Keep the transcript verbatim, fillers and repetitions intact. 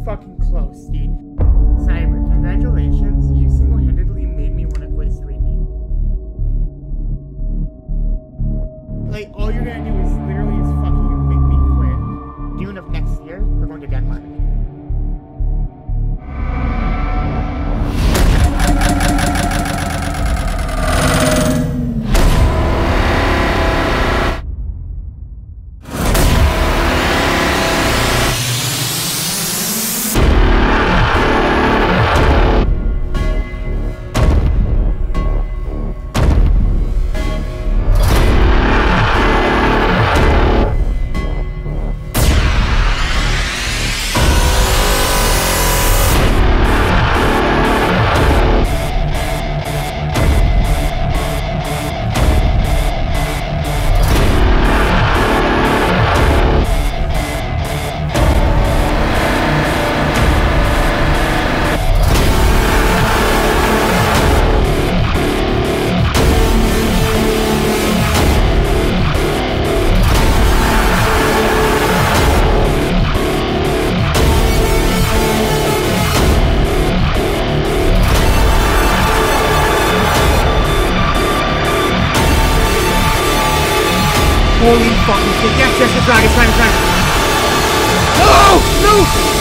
fucking close, dude. Cyber, congratulations. You single-handedly made me want to quit streaming. Like, all you're gonna do is literally just fucking make me quit. June of next year, we're going to Denmark. Holy fucking shit. Yes, yes, it's right, it's right, it's right. No! No!